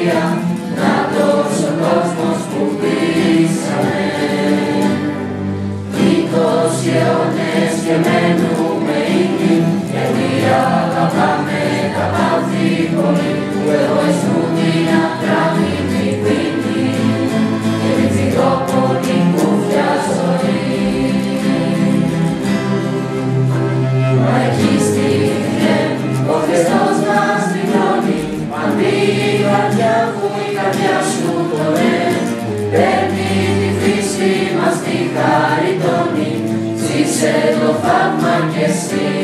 Αγία, να'τος ο κόσμος που χτίσαμε. 20 αιώνες και μένουμε ήλοι, γιατί αγαπάμε τα πάθη πολύ, του εγωισμού την ακράμμητη πύλη και την ψυχόπονη κούφια ζωή. Μα εκεί στη Βιθλεέμ ο Χριστός μας τριγλώνει, αν πει η καρδιά μου, η καρδιά σου το λέει, παίρνει τη φύση μας τη χαριτώνει, ζήσε το θαύμα κι εσύ.